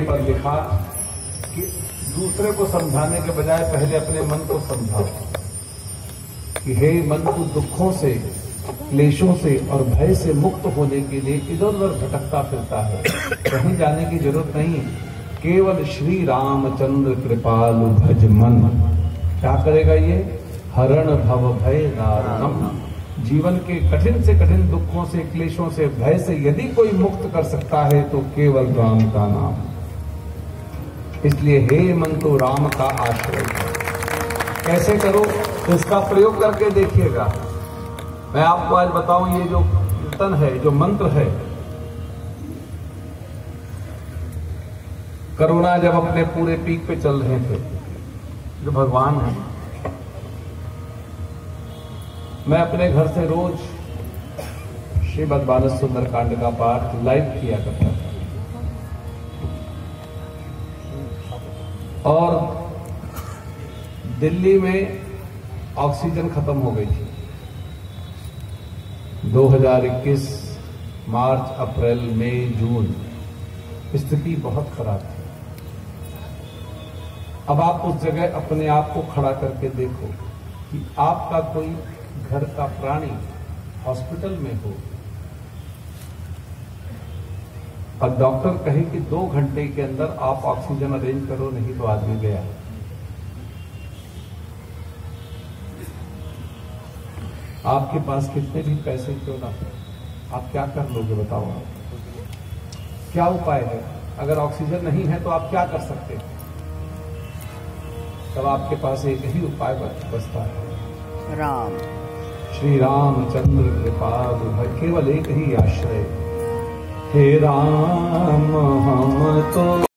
पर लिखा कि दूसरे को समझाने के बजाय पहले अपने मन को समझाओ कि हे मन, तू दुखों से, क्लेशों से और भय से मुक्त होने के लिए इधर उधर भटकता फिरता है, कहीं जाने की जरूरत नहीं। केवल श्री रामचंद्र कृपालु भज मन। क्या करेगा ये? हरण भव भय दारुणम। जीवन के कठिन से कठिन दुखों से, क्लेशों से, भय से यदि कोई मुक्त कर सकता है तो केवल राम का नाम। इसलिए हे मन, तो राम का आश्रय करो। कैसे करो? इसका प्रयोग करके देखिएगा। मैं आपको आज बताऊं, ये जो कीर्तन है, जो मंत्र है, करुणा जब अपने पूरे पीक पे चल रहे थे, जो भगवान है, मैं अपने घर से रोज श्रीमद्भागवत सुंदरकांड का पाठ लाइव किया करता था। और दिल्ली में ऑक्सीजन खत्म हो गई थी। 2021 मार्च, अप्रैल, मई, जून स्थिति बहुत खराब थी। अब आप उस जगह अपने आप को खड़ा करके देखो कि आपका कोई घर का प्राणी हॉस्पिटल में हो और डॉक्टर कहे कि 2 घंटे के अंदर आप ऑक्सीजन अरेंज करो, नहीं तो आदमी गया। आपके पास कितने भी पैसे क्यों ना हो, आप क्या कर लोगे बताओ? क्या उपाय है? अगर ऑक्सीजन नहीं है तो आप क्या कर सकते हैं? तब आपके पास एक ही उपाय बचता है, राम। श्री रामचंद्र कृपालु भज। केवल एक ही आश्रय, हे राम हम तो